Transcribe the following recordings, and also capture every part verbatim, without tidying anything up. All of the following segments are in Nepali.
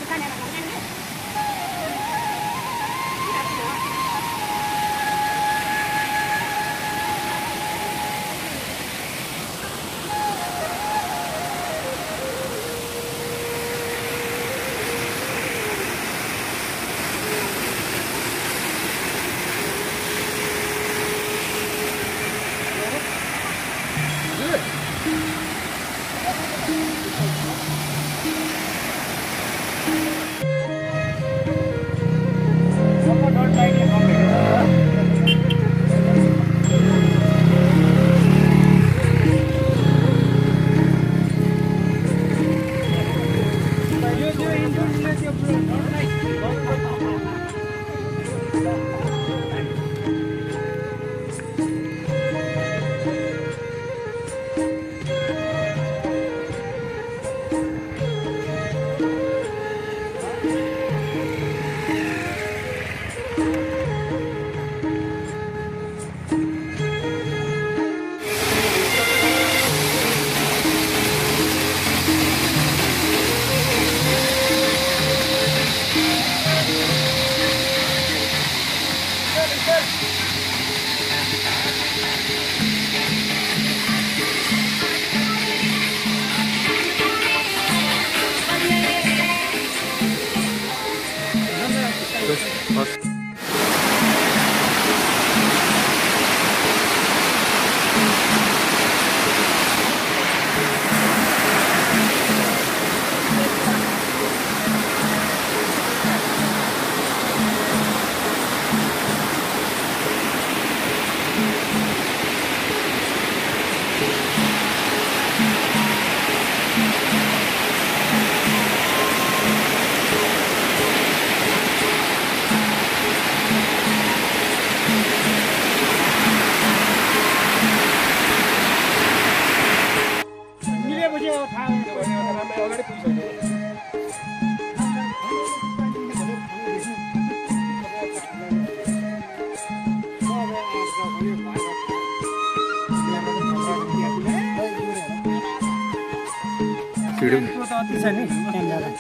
वीडियो तो आती है नहीं कैमरा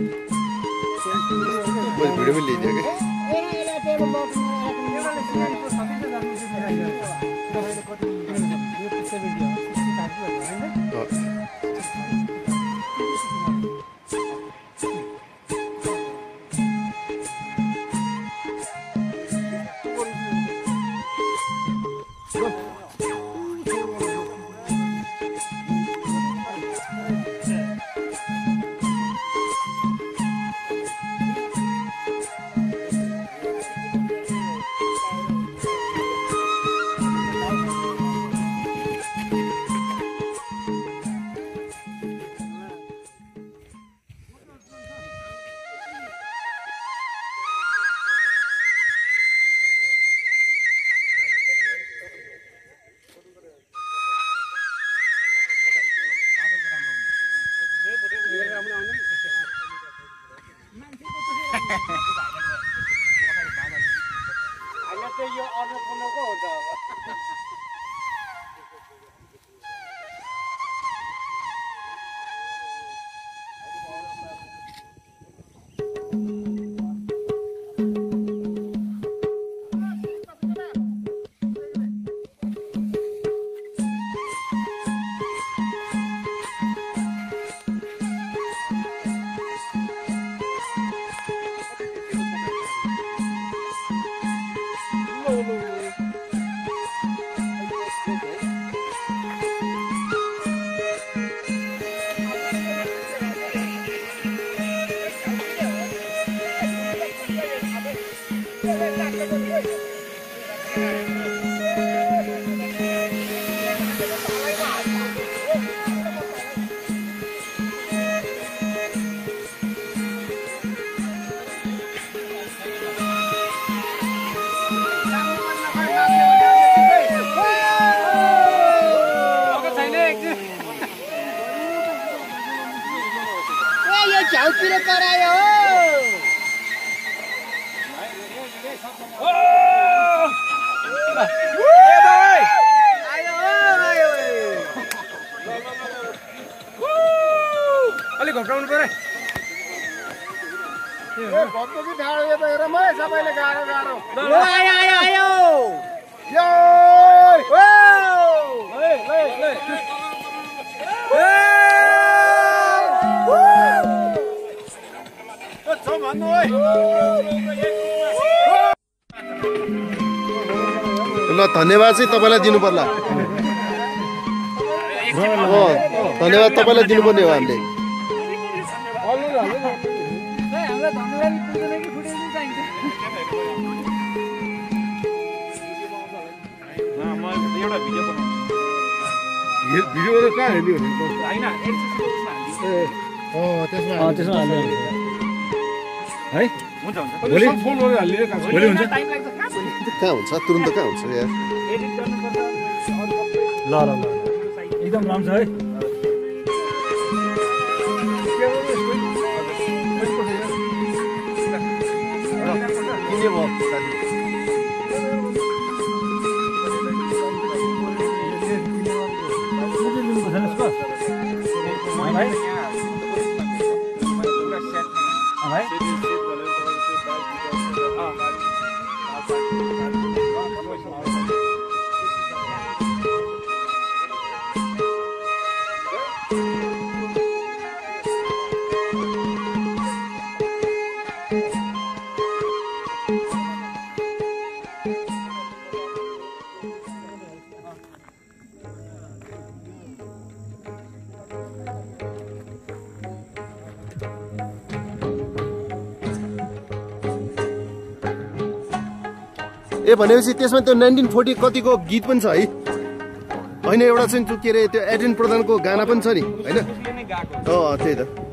बस वीडियो में ले जाएगा भक्तुकी ढाड यो त हेरमै सबैले गाह्रो गाह्रो ल आयो आयो आयो यो ले ले ले ल धन्यवाद चाहिँ तपाईँलाई दिनु पर्ला धन्यवाद तपाईँलाई दिनुपर्ने हो हामीले भिडियो त कहाँ हेर्ने त्यसमा है हुन्छ हुन्छ भोलि फोन गरेर हाल्ने भोलि हुन्छ कहाँ हुन्छ तुरुन्त कहाँ हुन्छ यार ल ल ल एकदम राम्रो छ है के भयो ए भनेपछि त्यसमा त्यो नाइन्टिन फोर्टी कतिको गीत पनि छ है होइन एउटा चाहिँ के अरे त्यो एडेन प्रधानको गाना पनि छ नि होइन अँ त्यही त